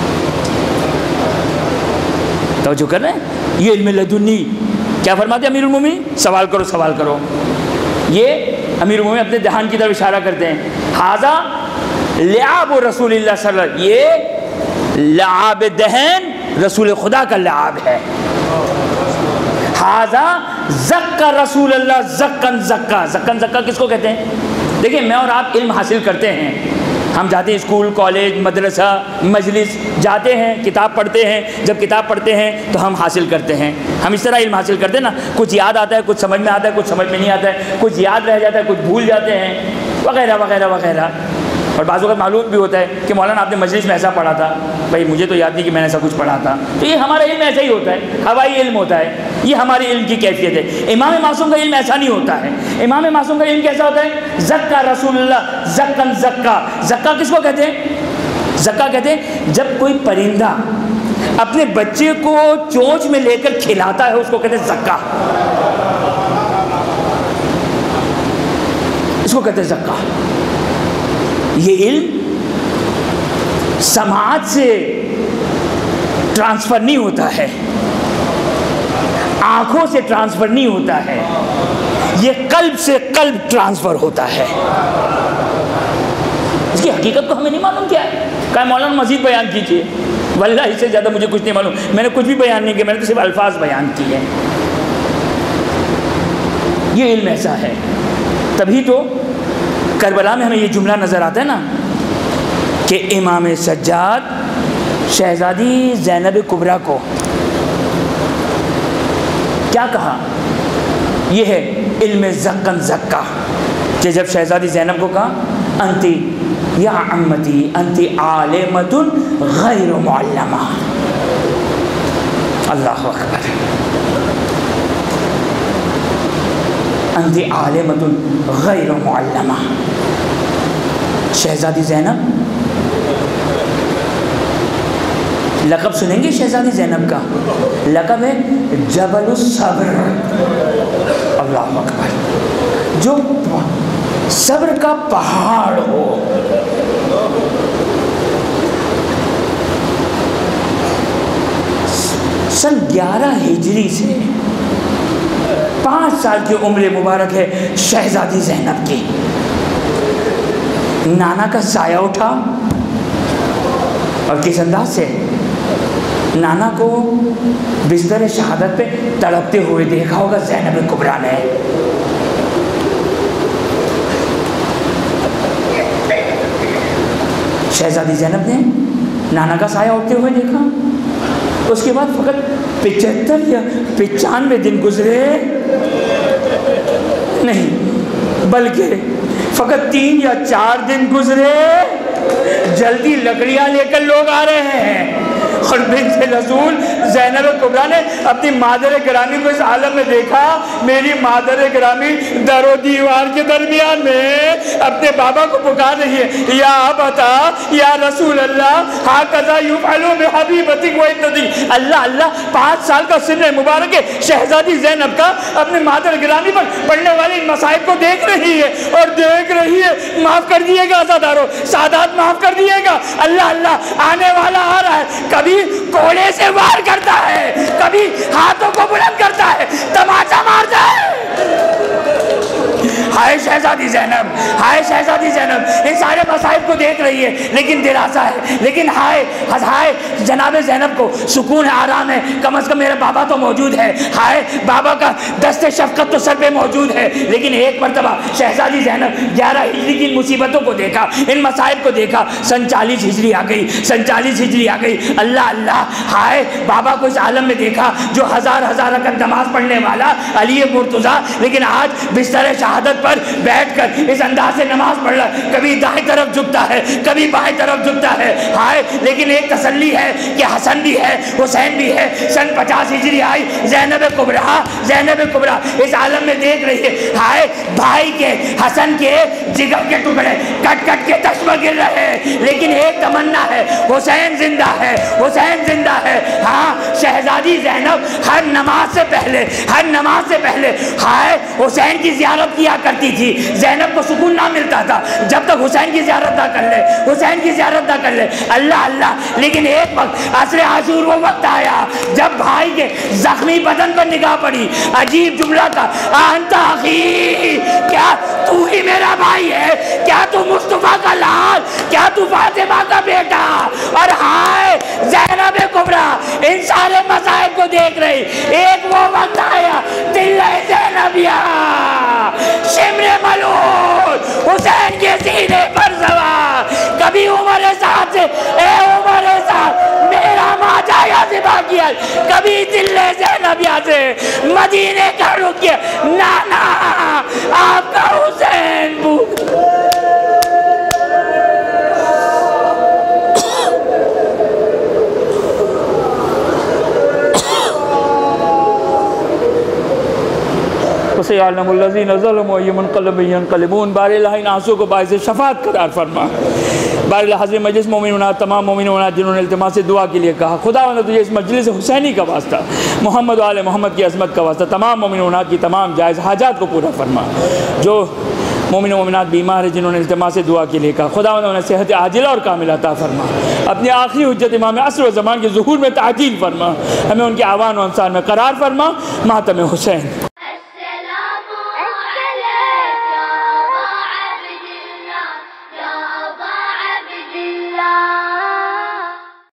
توجہ کر رہے ہیں؟ یہ علم لدنی کیا فرماتے ہیں امیر المومنین؟ سوال کرو۔ یہ امیر المومنین اپنے دہان کی طرف اشارہ کرتے ہیں، ھذا لعاب رسول اللہ صلی اللہ علیہ وسلم، یہ لعاب دہن رسول خدا کا لعاب ہے۔ ھذا زکا رسول اللہ زکن زکا. زکن زکا کس کو کہتے ہیں؟ دیکھیں میں اور آپ علم حاصل کرتے ہیں, ہم جاتے ہیں اسکول, کالج, مدرسہ, مجلس جاتے ہیں, کتاب پڑھتے ہیں. جب کتاب پڑھتے ہیں تو ہم حاصل کرتے ہیں, ہم اس طرح علم حاصل کرتے ہیں نا, کچھ یاد آتا ہے, کچھ سمجھ میں آتا ہے, کچھ سمجھ میں نہیں آتا ہے, کچھ یاد رہ جاتا ہے, کچھ بھول جاتے ہیں, وغیرہ وغیرہ وغیرہ. اور بعض اوقات معلوم بھی ہوتا ہے کہ مولانا آپ نے مجلس میں ایسا پڑھا تھا, بھائی مجھے تو یاد نہیں کہ میں نے ایسا کچھ پڑھا تھا. تو یہ ہمارا علم ایسا ہی ہوتا ہے, ہوائی علم ہوتا ہے, یہ ہمارے علم کی کیفیت ہے. امام معصوم کا علم ایسا نہیں ہوتا ہے. امام معصوم کا علم کیسا ہوتا ہے؟ زکا رسول اللہ زکن زکا. زکا کس کو کہتے ہیں؟ زکا کہتے ہیں جب کوئی پرندہ اپنے بچے کو چونچ میں لے کر کھلاتا ہے, اس کو کہتے ہیں زکا. اس کو کہتے ہیں زکا. یہ علم سماعت سے ٹرانسفر نہیں ہوتا ہے, آنکھوں سے ٹرانسفر نہیں ہوتا ہے, یہ قلب سے قلب ٹرانسفر ہوتا ہے. اس کی حقیقت کو ہمیں نہیں معلوم کیا ہے. کہا مولانا مزید بیان کیجیے. واللہ اس سے زیادہ مجھے کچھ نہیں معلوم, میں نے کچھ بھی بیان نہیں کیا, میں نے تو صرف الفاظ بیان کیے. یہ علم ایسا ہے. تبھی تو کربلا میں ہمیں یہ جملہ نظر آتا ہے نا کہ امام سجاد شہزادی زینب کبریٰ کو کیا کہا؟ یہ ہے علم زکن زکا, کہ جب شہزادی زینب کو کہا انتی یا عمتی انتی عالمۃ غیر معلمہ. اللہ اکبر. انتی عالمۃ غیر معلمہ. شہزادی زینب, لقب سنیں گے شہزادی زینب کا؟ لقب ہے جبل الصبر. اللہ اکبر. جو صبر کا پہاڑ ہو. سن 11 ہجری سے 5 سال کی عمر مبارک ہے شہزادی زینب کی. نانا کا سایہ اٹھا, اور کس انداز سے نانا کو بستر شہادت پہ تڑپتے ہوئے دیکھا ہوگا زینب کبریٰ نے. شہزادی زینب نے نانا کا سایہ اٹھتے ہوئے دیکھا. اس کے بعد فقط 75 یا 95 دن گزرے نہیں, بلکہ فقط 3 یا 4 دن گزرے, جلدی لکڑیاں لے کر لوگ آ رہے ہیں. اور بنت رسول زینب کبریٰ نے اپنی مادر گرامی کو اس عالم میں دیکھا. میری مادر گرامی در و دیوار کے درمیان میں اپنے بابا کو پکار رہی ہے, یا ابتا یا رسول اللہ ہاکذا یفعل بحبیبتک و ابنتی. اللہ اللہ, 5 سال کا سن مبارک ہے شہزادی زینب کا, اپنے مادر گرامی پر پڑھنے والے ان مصائب کو دیکھ رہی ہے, اور دیکھ رہی ہے. معاف کر دیے گا عزادارو, سادات معاف کر دیے گا. اللہ اللہ, آنے والا آ رہا ہے. کبھی کوڑے سے وار کرتا ہے, کبھی ہاتھوں کو بلند کرتا ہے, تماچا مارتا ہے. ہائے شہزادی زینب, ہائے شہزادی زینب, ان سارے مصائب کو دیکھ رہی ہے, لیکن دلاسا ہے. لیکن ہائے ہائے جناب زینب کو سکون ہے, آرام ہے, کم از کم میرا بابا تو موجود ہے. ہائے بابا کا دست شفقت تو سر پہ موجود ہے. لیکن ایک مرتبہ شہزادی زینب 11 ہجری کی مصیبتوں کو دیکھا, ان مصائب کو دیکھا. سن 40 ہجری آ گئی, سن 40 ہجری آ گئی. اللہ اللہ, ہائے بابا کو اس عالم میں دیکھا جو ہزار رکعت نماز پڑھنے والا علی مرتضیٰ, لیکن آج بستر شہادت پر بیٹھ کر اس انداز سے نماز پڑھ رہا, کبھی دائیں طرف جھکتا ہے, کبھی بائیں طرف جھکتا ہے. ہائے لیکن ایک تسلی ہے کہ حسن بھی ہے, حسین بھی ہے. سن 50 ہجری آئی, زینب کبریٰ اس عالم میں دیکھ رہی ہے. ہائے بھائی کے حسن کے جگر کے ٹکڑے کٹ کٹ کے تشمہ گر رہے ہیں, لیکن ایک تمنا ہے, حسین زندہ ہے, حسین زندہ ہے. ہاں شہزادی زینب ہر نماز سے پہلے ہائے حسین کی زیارت کیا کرتی تھی. زینب کو سکون نہ ملتا تھا جب تک حسین کی زیارت نہ کر لے, اللہ اللہ. لیکن ایک وقت عصر عاشور وہ وقت آیا جب بھائی کے زخمی بدن پر نگاہ پڑی, عجیب جملہ تھا, انت اخی, کیا تو ہی میرا بھائی ہے, کیا تو مصطفیٰ کا لال, کیا تو فاطمہ کا بیٹا. اور ہائے زینب کبریٰ ان سارے مصائب کو دیکھ رہی. ایک وہ وقت آیا, دل ذلہ زینبیہ شمر ملول حسین کے سینے پر سوار کبھی عمر سعد سے اے عمر سعد میرا ماجا یا ذبح کیا کبھی ذلہ زینبیہ سے مدینے کا رک کیا نانا آپ کا حسین بھوک وَسَيَعْلَمُ الَّذِينَ ظَلَمُوا أَيُّ مُنْقَلَبٍ يَنْقَلِبُونَ بار الہ ان آنسوں کو باعث شفاعت قرار فرما بار الہ حضرت مجلس مومنات تمام مومنات جنہوں نے التماس سے دعا کے لیے کہا خداوند تجھے اس مجلس حسینی کا واسطہ محمد و آل محمد کی عظمت کا واسطہ تمام مومنات کی تمام جائز حاجات کو پورا فرما جو مومن و مومنات بیمار ہیں جنہوں نے التماس سے دعا کے لیے کہا خداوند انہیں صحت عاجلہ اور کاملہ عطا فرما اپنی آخری حجت امام عصر و زمان کے ظہور میں تعجیل فرما ہمیں ان کے آوان و انصار میں قرار فرما ماتم حسین